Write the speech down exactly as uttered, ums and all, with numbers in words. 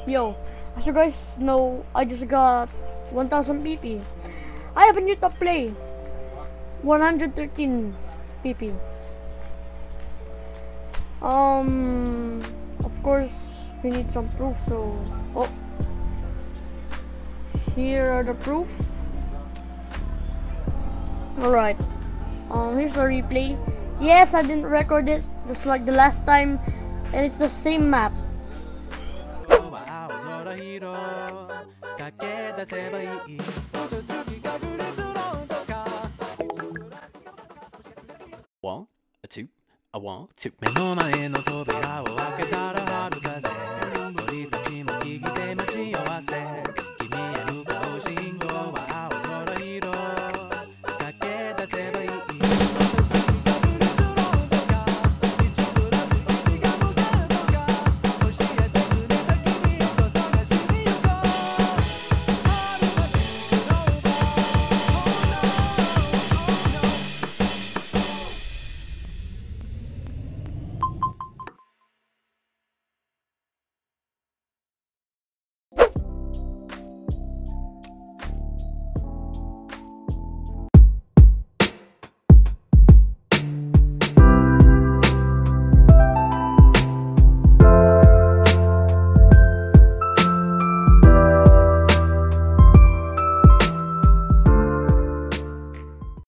Yo, as you guys know, I just got one thousand P P. I have a new top play. one hundred thirteen P P. Um, of course, we need some proof, so... Oh. Here are the proof. Alright. Um, here's the replay. Yes, I didn't record it, just like the last time. And it's the same map. One, a two, a one, two. 目の前の扉を開